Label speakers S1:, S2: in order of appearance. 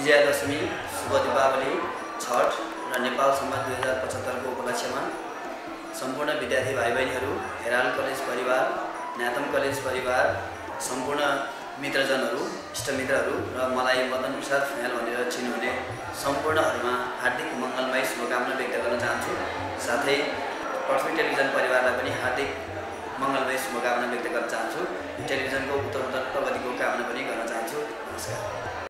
S1: विजयादशमी, शुभ दीपावली, छठ र नेपाल सम्मत 2075 को उपलक्ष्यमा सम्पूर्ण विद्यार्थी भाइ बहिनीहरू, हेराल्ड कलेज परिवार, न्यातम कलेज परिवार, सम्पूर्ण मित्रजनहरू, इष्टमित्रहरू र मलाई मदन प्रसाद फयाल भनेर चिन्नुहुने सम्पूर्णहरूमा हार्दिक मङ्गलमय शुभकामना व्यक्त गर्न चाहन्छु। साथै पृथ्वी टेलिभिजन परिवारलाई पनि हार्दिक मङ्गलमय शुभकामना व्यक्त गर्न चाहन्छु। टेलिभिजनको उत्तरोत्तर प्रगतिको कामना पनि गर्न चाहन्छु। नमस्कार।